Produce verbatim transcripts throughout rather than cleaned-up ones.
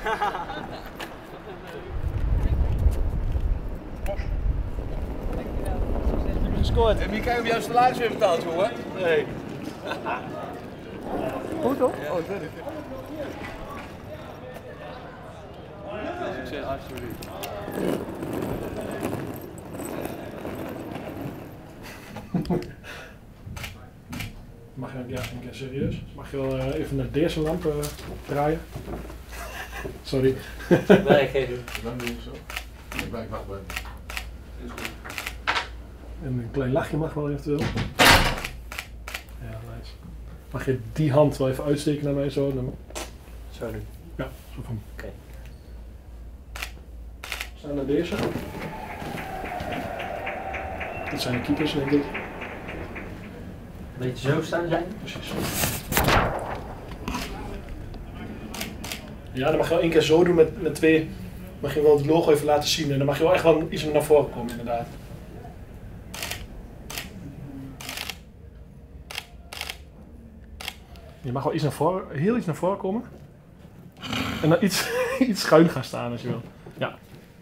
Gescoord. En wie krijgt op jouw salaris weer betaald, jongen? Nee. Goed toch? Ja. Oh, dat weet ik. Succes, alsjeblieft. Mag je, ja, een keer serieus? Mag je wel uh, even naar deze lamp uh, draaien? Sorry. Nee, geen doen. Dan doe je zo. Ik ben wacht bij. Is goed. En een klein lachje mag wel eventueel. Ja, nice. Mag je die hand wel even uitsteken naar mij zo? Dan... Zo doen. Ja, zo van. Oké. Okay. Staan naar deze. Dit zijn de keepers, denk ik. Beetje zo staan zijn? Precies. Ja, dan mag je wel één keer zo doen met, met twee. Mag je wel het logo even laten zien en dan mag je wel echt wel iets naar voren komen, inderdaad. Je mag wel iets naar voren, heel iets naar voren komen. En dan iets, iets schuin gaan staan als je wil. Ja.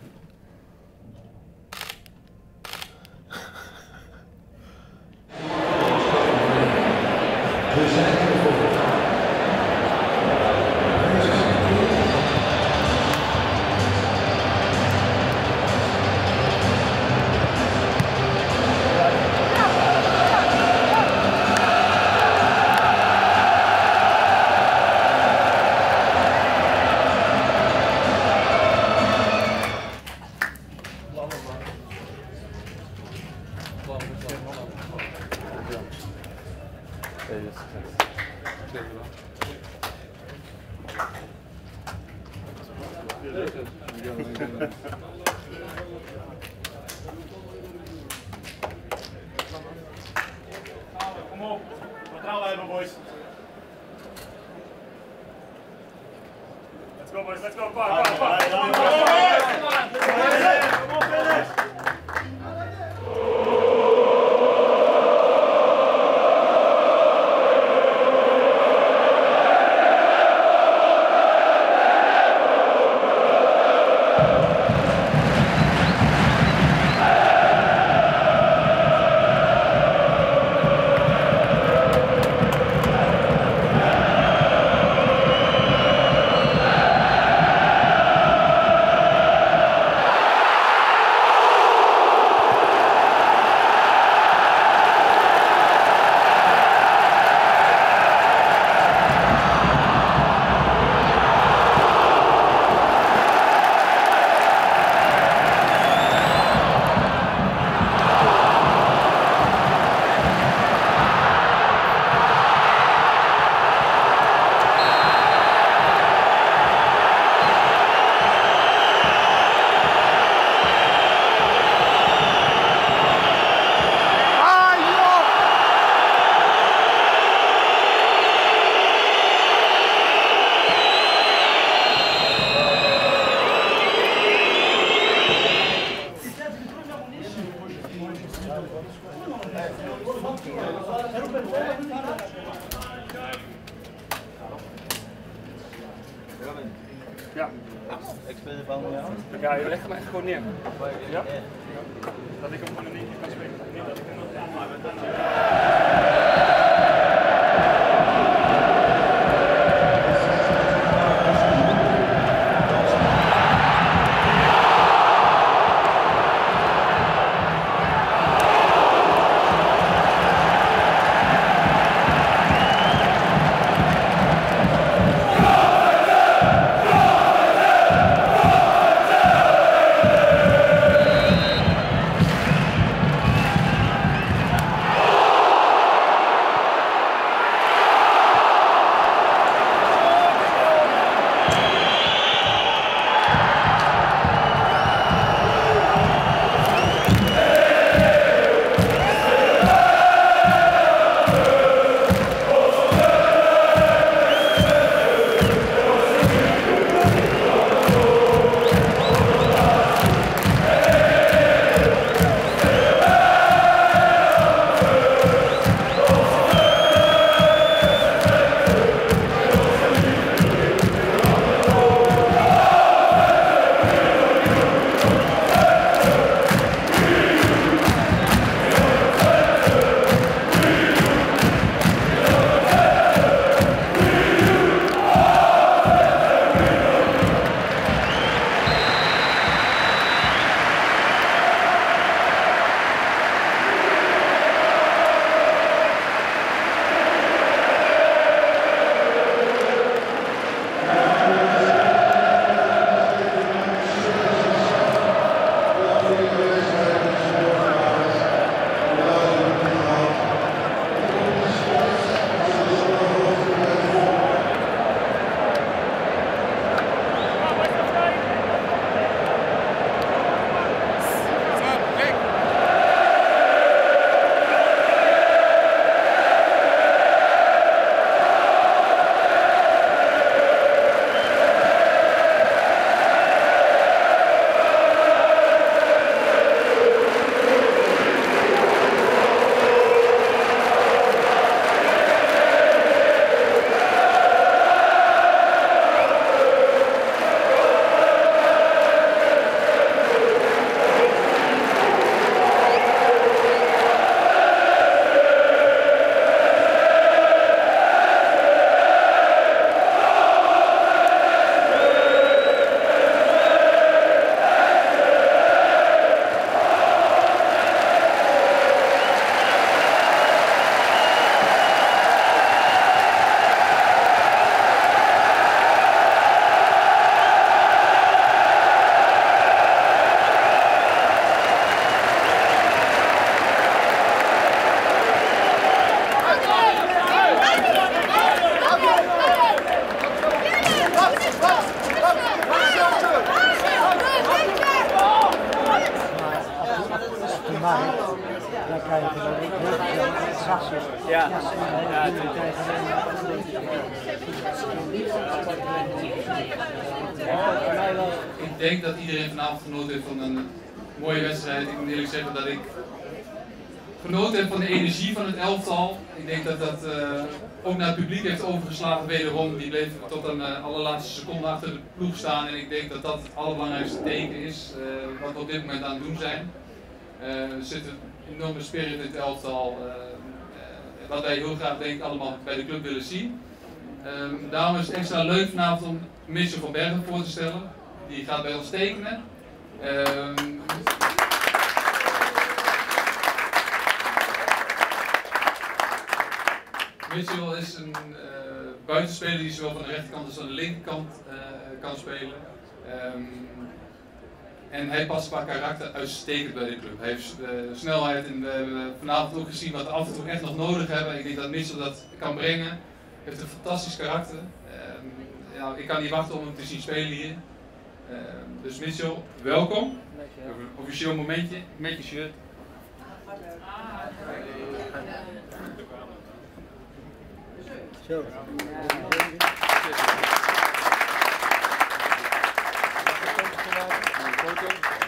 Kom op, vertrouwen hebben, boys. Let's go, boys, let's go, pak, pak, pak. Kom op, finish! Ja. Ik speel de bal met jou. Ja, je legt hem echt gewoon neer. Ja? Dat ik hem gewoon in één keer kan spelen. Niet dat ik hem markt, dan krijg je dan ook heel veel gassen. Ja. Ja, dan krijg je alleen maar Ik denk dat iedereen vanavond genoten heeft van een mooie wedstrijd. Ik moet eerlijk zeggen dat ik genoten heb van de energie van het elftal. Ik denk dat dat uh, ook naar het publiek heeft overgeslagen wederom. Die bleef tot een uh, allerlaatste seconde achter de ploeg staan. En ik denk dat dat het allerbelangrijkste teken is uh, wat we op dit moment aan het doen zijn. Uh, er zit een enorme spirit in het elftal. Uh, uh, wat wij heel graag denk ik allemaal bij de club willen zien. Um, daarom is het extra leuk vanavond om Mitchell van Bergen voor te stellen. Die gaat bij ons tekenen. Um, Mitchell is een uh, buitenspeler die zowel van de rechterkant als van de linkerkant uh, kan spelen. Um, en hij past qua karakter uitstekend bij de club. Hij heeft uh, snelheid en we hebben vanavond ook gezien wat we af en toe echt nog nodig hebben. Ik denk dat Mitchell dat kan brengen. Hij heeft een fantastisch karakter. Um, ja, ik kan niet wachten om hem te zien spelen hier. Uh, dus Mitchell, welkom. Een officieel momentje met je shirt. Zo. Foto.